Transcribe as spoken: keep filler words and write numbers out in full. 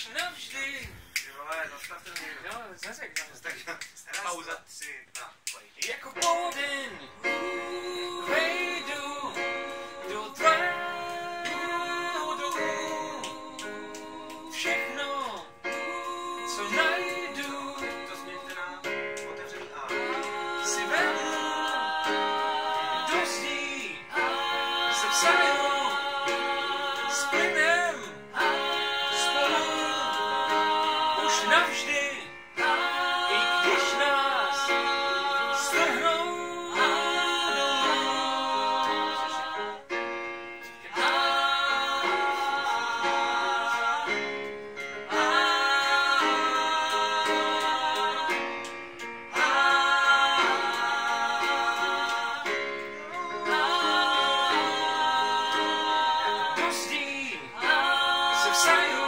už navždy. Ty vole, zastav ten někdo. Jo, zařek, no. Tak pauza tři, na, pojď. Jako pouden vejdu do tvého domu. Všechno, co najdu, To změňte na otevřený A. si vemu do zdí, se vsaju s plynem spolu už navždy, i když nás strhnou dolů. Do zdí se vsaju